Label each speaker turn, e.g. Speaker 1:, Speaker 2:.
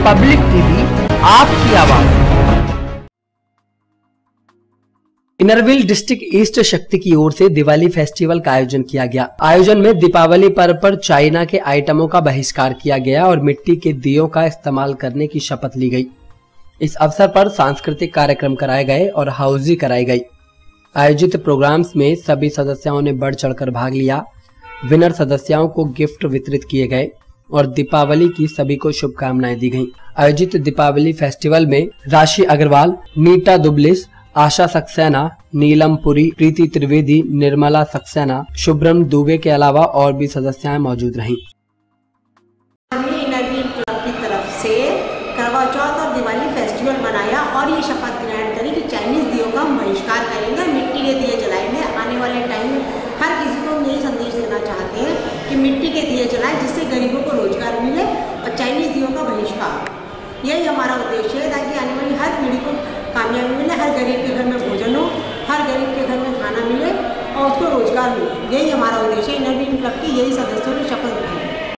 Speaker 1: Public TV, आपकी आवाज। Inner Wheel district east शक्ति की ओर से दिवाली फेस्टिवल का आयोजन किया गया। आयोजन में दीपावली पर्व पर चाइना के आइटमों का बहिष्कार किया गया और मिट्टी के दियों का इस्तेमाल करने की शपथ ली गई। इस अवसर पर सांस्कृतिक कार्यक्रम कराए गए और हाउजी कराई गई। आयोजित प्रोग्राम्स में सभी सदस्यों ने बढ़ चढ़कर भाग लिया। विनर सदस्यों को गिफ्ट वितरित किए गए और दीपावली की सभी को शुभकामनाएं दी गईं। आयोजित दीपावली फेस्टिवल में राशि अग्रवाल, नीता दुबलिस, आशा सक्सेना, नीलम पुरी, प्रीति त्रिवेदी, निर्मला सक्सेना, शुभ्रम दुबे के अलावा और भी सदस्याएं मौजूद रहीं।
Speaker 2: इनरव्हील क्लब की तरफ से करवा चौथ और दिवाली फेस्टिवल बनाया और ये शपथ ग्रहण करी कि चाइनीज दियों का हम बहिष्कार करेंगे, मिट्टी के दिए जलाएंगे। आने वाले टाइम हर किसी को यही संदेश देना चाहते हैं कि मिट्टी के दिए जलाएं, जिससे गरीबों को रोजगार मिले और चाइनीज दियों का बहिष्कार, यही हमारा उद्देश्य है, ताकि आने वाली हर पीढ़ी को कामयाबी मिले, हर गरीब के घर में भोजन हो, हर गरीब के घर में खाना मिले और उसको रोजगार मिले। यही हमारा उद्देश्य है। इनरव्हील क्लब की यही सदस्यों ने शपथ ग्रहण की।